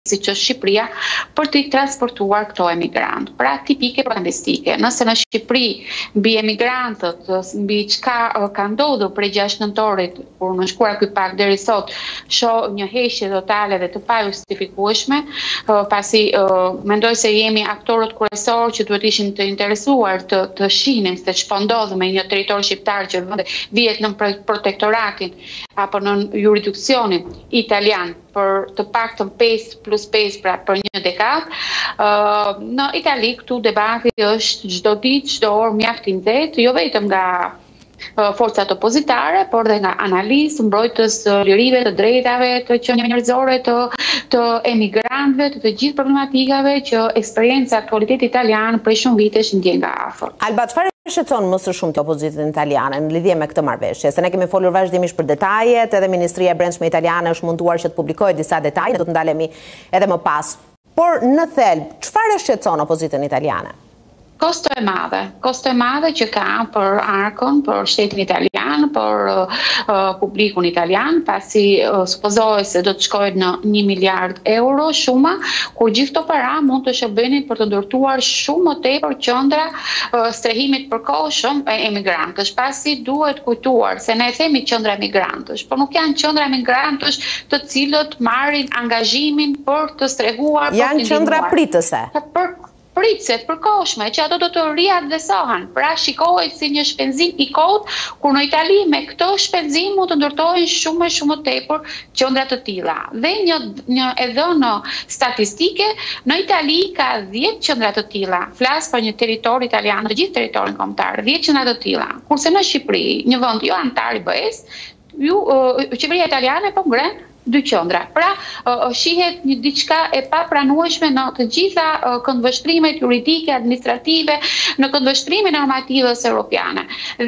siç është Shqipëria, për të transportuar këto emigrantë. Pra tipike propagandistike. Nëse në Shqipëri mbi emigrantët, mbi çka ka ndodhur prej 6 nëntorit, kur në shkuar ky pak deri sot, shoh një heqje totale dhe të pajustifikueshme, pasi mendoj se jemi aktorët kryesorë që duhet ishin të interesuar të shihnim se ç'po ndodh me një territor shqiptar që vihet në protektoratin apo në jurisdiksionin italian për të paktën 5+5 pra për një dekadë. Në Itali këtu debati është çdo ditë, çdo orë mjaft i nxehtë, jo vetëm nga forcat opozitare, por dhe nga analistë, mbrojtës lirive, të drejtave, të qenieve njerëzore, të emigrantëve, të gjithë problematikave që eksperjenca aktualiteti italian prej shumë vitesh ndjen nga afër. Alba, çfarë shqetëson më së shumti opozitën italiane në lidhje me këtë marrëveshje? Se ne kemi folur vazhdimisht për detajet, edhe Ministria e Brendshme italiane është munduar që të publikojë disa detaje, do të ndalemi edhe më pas. Por në thelb, çfarë shqetëson opozitën italiane? Kosto e madhe që ka për arkën, për shtetin italian, për publikun italian, pasi supozohet se do të shkojnë në 1 miliard euro shuma, kur gjithë këto para mund të shërbenin për të ndërtuar shumë më tepër qendra strehimit përkohshëm e emigrantësh. Pasi duhet kujtuar se ne themi qendra emigrantësh, por nuk janë qendra emigrantësh të cilët marrin angazhimin për të strehuar. Janë qendra pritëse. Pritëset përkohshme, që ato do të riadresohen. Pra shikohet si një shpenzim i kohët, kur në Itali me këto shpenzim mund të ndërtohen shumë më tepër qendra të tilla. Dhe edhe në statistike, në Itali ka 10 qendra të tilla. Flas për një territor italian, të gjithë territorin kombëtar, 10 qendra të tilla. Kurse në Shqipëri, një vend jo antar i BE-s, qeveria italiane po ngren 2 qendra. Pra, shihet një diçka e papranueshme në të gjitha këndvështrimet juridike, administrative, në këndvështrimin normativës europiane.